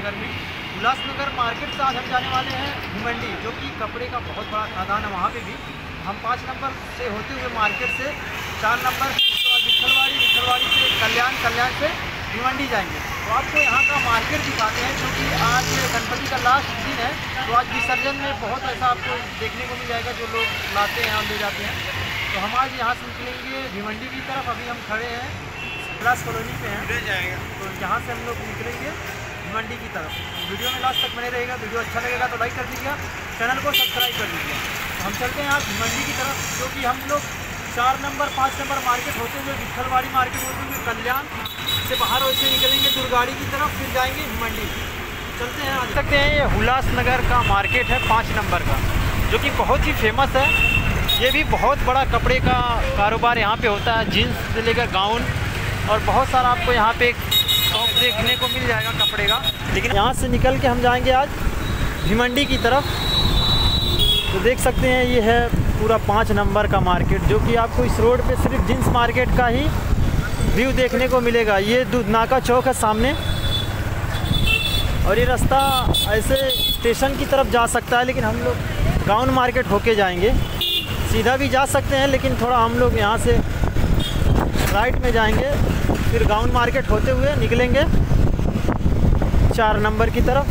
उल्लासनगर में। उल्लासनगर मार्केट से आज हम जाने वाले हैं भिवंडी, जो कि कपड़े का बहुत बड़ा खदान है। वहाँ पे भी हम 5 नंबर से होते हुए मार्केट से 4 नंबर विठलवाड़ी से कल्याण से भिवंडी जाएंगे। तो आपको यहाँ का मार्केट दिखाते हैं, क्योंकि आज गणपति का लास्ट दिन है। तो आज विसर्जन में बहुत ऐसा आपको देखने को मिल जाएगा जो लोग लाते हैं और ले जाते हैं। तो हम आज यहाँ से निकलेंगे भिवंडी की तरफ। अभी हम खड़े हैं क्लास कॉलोनी पे हैं, तो यहाँ से हम लोग निकलेंगे भिवंडी की तरफ। वीडियो में लास्ट तक बने रहेगा। वीडियो अच्छा लगेगा तो लाइक कर दीजिएगा, चैनल को सब्सक्राइब कर दीजिएगा। तो हम चलते हैं आज भिवंडी की तरफ, क्योंकि हम लोग 4 नंबर 5 नंबर मार्केट होते हुए विठलवाड़ी मार्केट होते हुए कल्याण से बाहर वैसे निकलेंगे दुर्गाड़ी की तरफ, फिर जाएंगे भिवंडी। चलते हैं। आज सकते हैं ये उल्लासनगर का मार्केट है 5 नंबर का, जो कि बहुत ही फेमस है। ये भी बहुत बड़ा कपड़े का कारोबार यहाँ पे होता है, जीन्स से लेकर गाउन और बहुत सारा आपको यहाँ पे शॉप देखने को मिल जाएगा कपड़े का। लेकिन यहाँ से निकल के हम जाएंगे आज भिवंडी की तरफ। तो देख सकते हैं ये है पूरा 5 नंबर का मार्केट, जो कि आपको इस रोड पे सिर्फ जींस मार्केट का ही व्यू देखने को मिलेगा। ये दूधनाका चौक है सामने, और ये रास्ता ऐसे स्टेशन की तरफ जा सकता है, लेकिन हम लोग गाउन मार्केट होके जाएंगे। सीधा भी जा सकते हैं, लेकिन थोड़ा हम लोग यहाँ से राइट में जाएंगे, फिर गाउन मार्केट होते हुए निकलेंगे 4 नंबर की तरफ।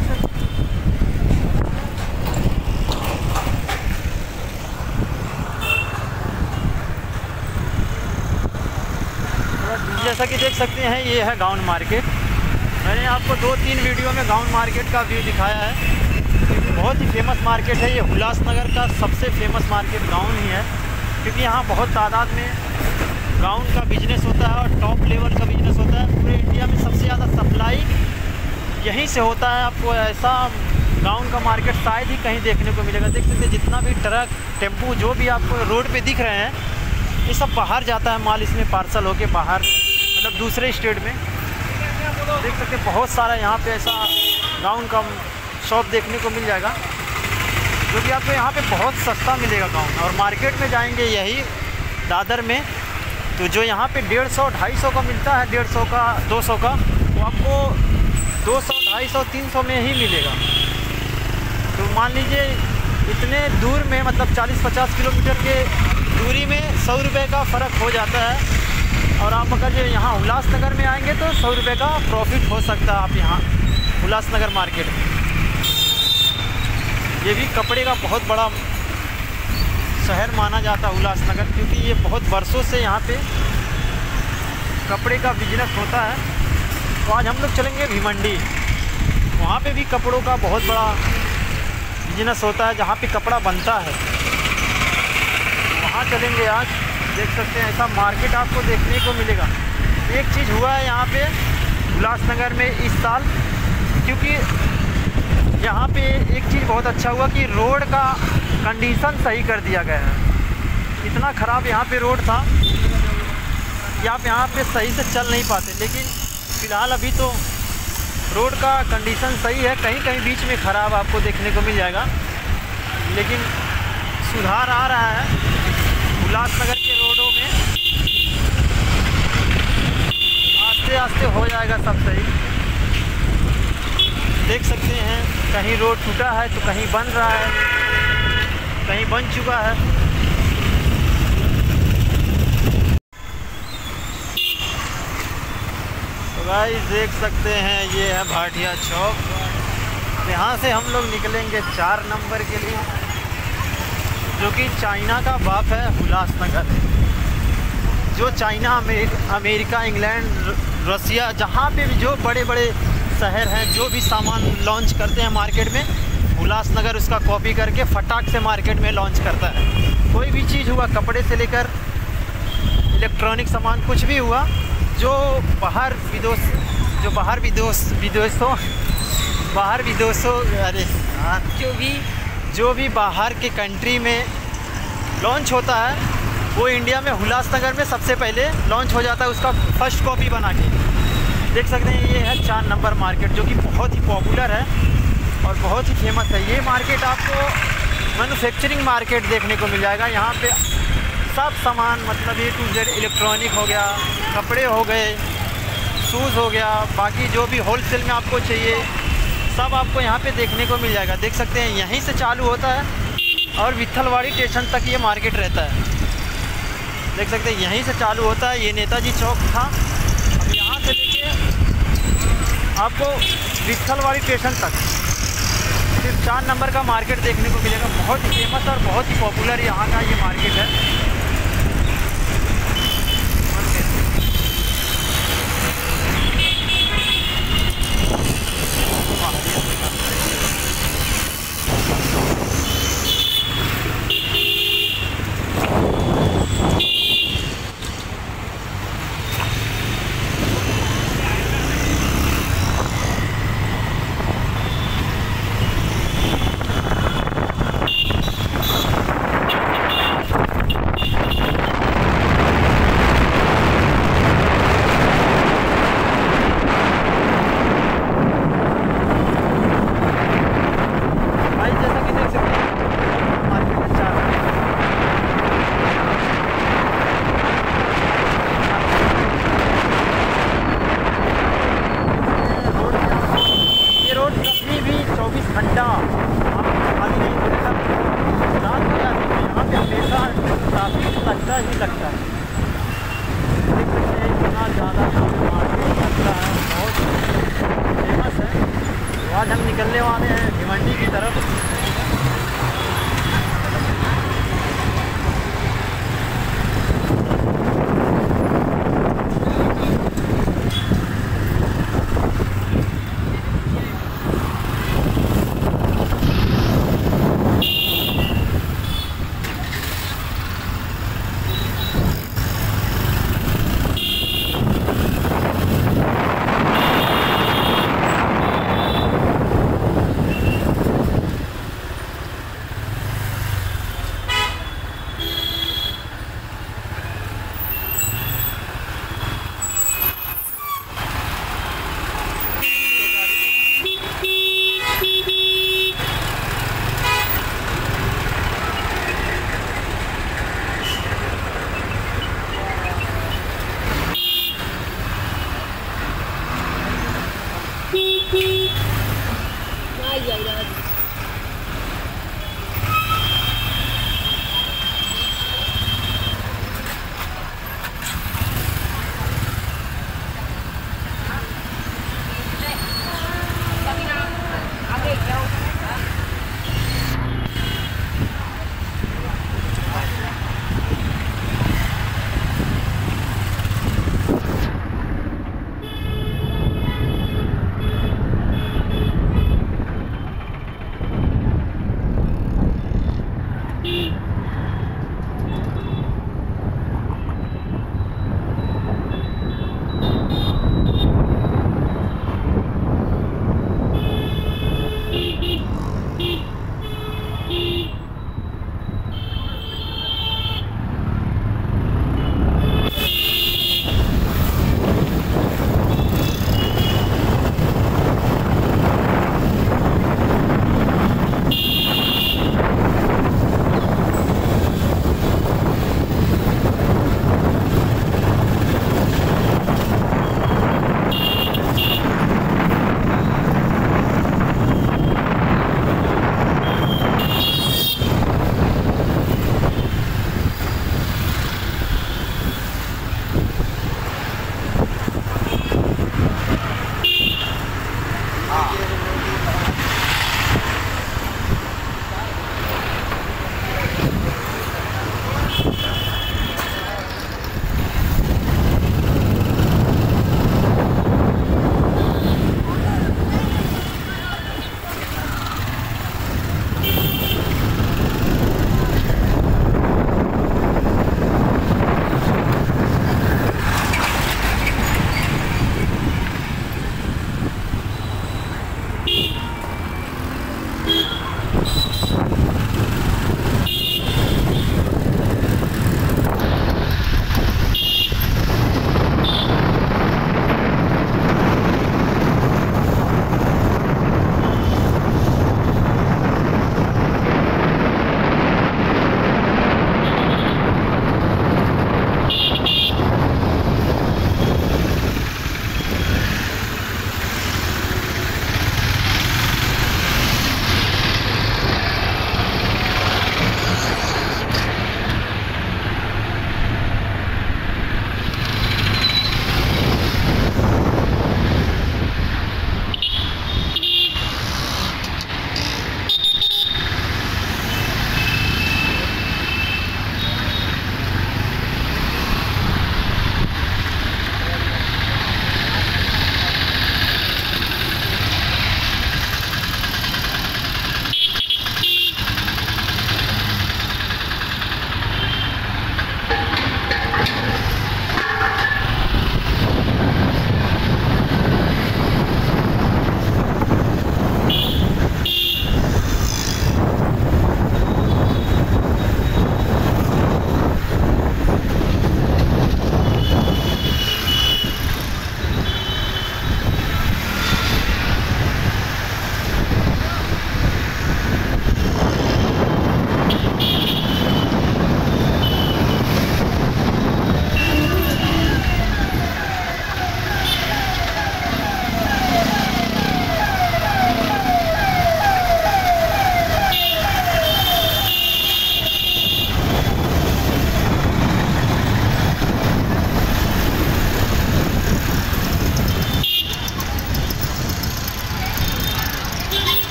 जैसा कि देख सकते हैं ये है गाउन मार्केट। मैंने आपको 2-3 वीडियो में गाउन मार्केट का व्यू दिखाया है। बहुत ही फेमस मार्केट है ये। उल्लासनगर का सबसे फेमस मार्केट गाउन ही है, क्योंकि यहाँ बहुत तादाद में गाउन का बिजनेस होता है और टॉप लेवल का बिजनेस होता है। पूरे इंडिया में सबसे ज़्यादा सप्लाई यहीं से होता है। आपको ऐसा गाउन का मार्केट शायद ही कहीं देखने को मिलेगा। देख सकते हैं जितना भी ट्रक टेम्पू जो भी आपको रोड पे दिख रहे हैं, ये सब बाहर जाता है माल, इसमें पार्सल होके बाहर, मतलब दूसरे स्टेट में। देख सकते हैं बहुत सारा यहाँ पे ऐसा गाउन का शॉप देखने को मिल जाएगा, जो कि आपको यहाँ पे बहुत सस्ता मिलेगा गाउन। और मार्केट में जाएंगे यही दादर में, तो जो यहाँ पे 150-250 का मिलता है, 150 का 200 का, वो आपको 200, 250, 300 में ही मिलेगा। तो मान लीजिए इतने दूर में, मतलब 40-50 किलोमीटर के दूरी में 100 रुपये का फ़र्क हो जाता है। और आप अगर जो यहाँ उल्लासनगर में आएंगे तो 100 रुपये का प्रॉफिट हो सकता है आप यहाँ उल्लासनगर मार्केट में। ये भी कपड़े का बहुत बड़ा शहर माना जाता है उल्लासनगर, क्योंकि ये बहुत वर्षों से यहाँ पे कपड़े का बिजनेस होता है। तो आज हम लोग चलेंगे भिवंडी। वहाँ पे भी कपड़ों का बहुत बड़ा बिजनेस होता है, जहाँ पे कपड़ा बनता है, वहाँ चलेंगे आज। देख सकते हैं ऐसा मार्केट आपको देखने को मिलेगा। एक चीज़ हुआ है यहाँ पे उल्लासनगर में इस साल, क्योंकि यहाँ पे एक चीज़ बहुत अच्छा हुआ कि रोड का कंडीशन सही कर दिया गया है। इतना ख़राब यहाँ पे रोड था कि आप यहाँ पे सही से चल नहीं पाते, लेकिन फ़िलहाल अभी तो रोड का कंडीशन सही है। कहीं कहीं बीच में ख़राब आपको देखने को मिल जाएगा, लेकिन सुधार आ रहा है उल्लासनगर के रोडों में। आस्ते आस्ते हो जाएगा सब सही। देख सकते हैं कहीं रोड टूटा है तो कहीं बन रहा है, कहीं बन चुका है। तो गाइस देख सकते हैं ये है भाटिया चौक। यहाँ से हम लोग निकलेंगे 4 नंबर के लिए, जो कि चाइना का बाप है उल्लासनगर। जो चाइना, अमेरिका, इंग्लैंड, रसिया, जहाँ पे भी जो बड़े बड़े शहर हैं, जो भी सामान लॉन्च करते हैं मार्केट में, उल्लासनगर उसका कॉपी करके फटाक से मार्केट में लॉन्च करता है। कोई भी चीज़ हुआ, कपड़े से लेकर इलेक्ट्रॉनिक सामान, कुछ भी हुआ, जो बाहर विदेशों अरे हाँ, जो भी बाहर के कंट्री में लॉन्च होता है, वो इंडिया में उल्लासनगर में सबसे पहले लॉन्च हो जाता है, उसका फर्स्ट कॉपी बना के। देख सकते हैं ये है 4 नंबर मार्केट, जो कि बहुत ही पॉपुलर है और बहुत ही फेमस है। ये मार्केट आपको मैन्युफैक्चरिंग मार्केट देखने को मिल जाएगा। यहाँ पे सब सामान, मतलब A to Z, इलेक्ट्रॉनिक हो गया, कपड़े हो गए, शूज़ हो गया, बाकी जो भी होलसेल में आपको चाहिए सब आपको यहाँ पे देखने को मिल जाएगा। देख सकते हैं यहीं से चालू होता है और विट्ठलवाड़ी स्टेशन तक ये मार्केट रहता है। देख सकते हैं यहीं से चालू होता है। ये नेताजी चौक था, अब यहाँ से लेके आपको विट्ठलवाड़ी स्टेशन तक सिर्फ 4 नंबर का मार्केट देखने को मिलेगा। बहुत ही फेमस और बहुत ही पॉपुलर यहाँ का ये मार्केट है। घंटा खाली नहीं मिलेगा, रात हो जाती है यहाँ पे हमेशा ट्रैफिक लगता ही लगता है। देख सकते हैं इतना ज़्यादा मार्केट लगता है, बहुत फेमस है। तो आज हम निकलने वाले हैं भिवंडी की तरफ। Ay, ay, ay.